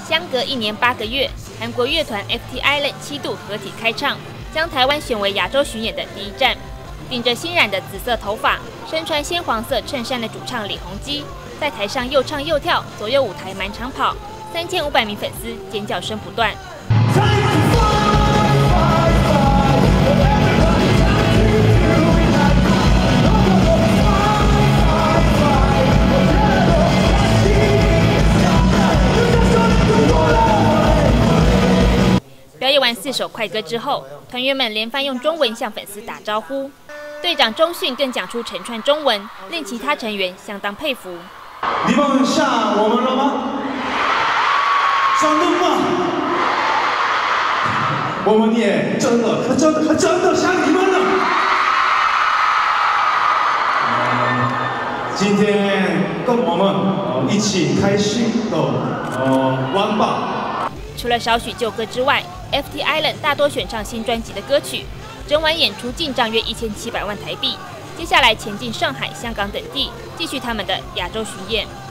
相隔1年8个月，韩国乐团 FT Island 7度合体开唱，将台湾选为亚洲巡演的第一站。顶着新染的紫色头发，身穿鲜黄色衬衫的主唱李弘基，在台上又唱又跳，左右舞台满场跑，3500名粉丝尖叫声不断。 表演完4首快歌之后，团员们连番用中文向粉丝打招呼。队长钟迅更讲出成串中文，令其他成员相当佩服。 你们想我们了吗？想的吗？我们也真的想你们了。今天跟我们一起开心的玩吧。 除了少许旧歌之外， FT Island 大多选唱新专辑的歌曲，整晚演出进账约1700万台币。接下来前进上海、香港等地，继续他们的亚洲巡演。